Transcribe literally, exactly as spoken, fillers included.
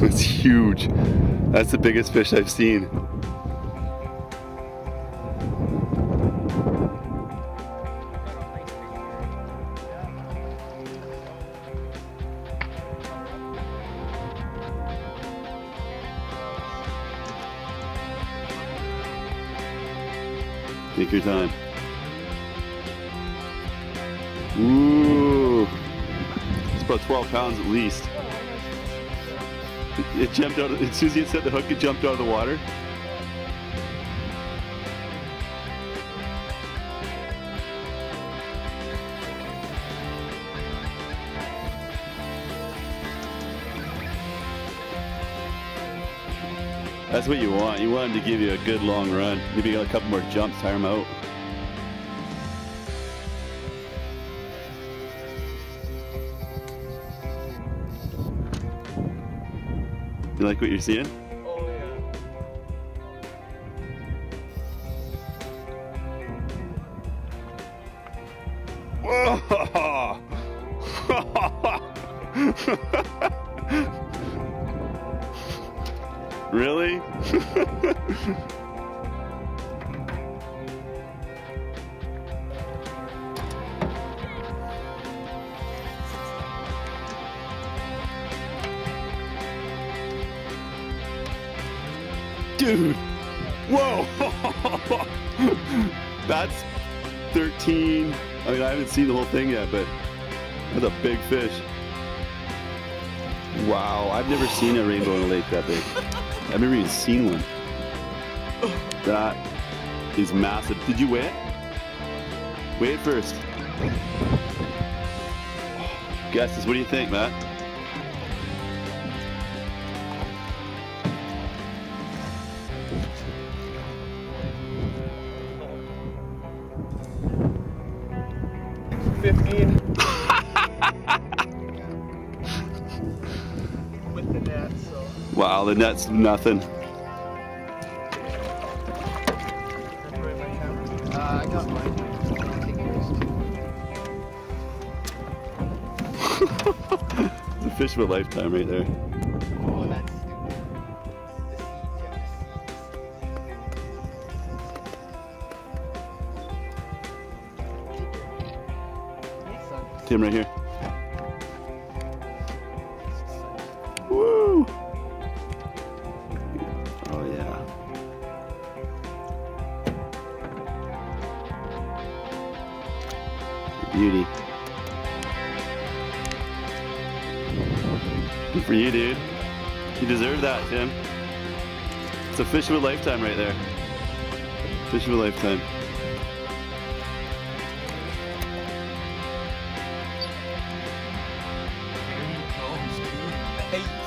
It's huge. That's the biggest fish I've seen. Take your time. Ooh. It's about twelve pounds at least. It, it jumped out, as soon as you set the hook, it jumped out of the water. That's what you want. You want him to give you a good long run. Maybe a couple more jumps, tire him out. You like what you're seeing? Oh yeah. Whoa! Really? Dude! Whoa! That's thirteen. I mean, I haven't seen the whole thing yet, but that's a big fish. Wow, I've never seen a rainbow in a lake that big. I've never even seen one. That is massive. Did you weigh it? Weigh it first. Guesses, what do you think, Matt? fifteen. With the net, so. Wow, the net's nothing. Uh, I got mine. It's a fish of a lifetime right there. Oh, that's Tim, right here. Woo! Oh yeah. Beauty. Good for you, dude. You deserve that, Tim. It's a fish of a lifetime right there. Fish of a lifetime. Hey.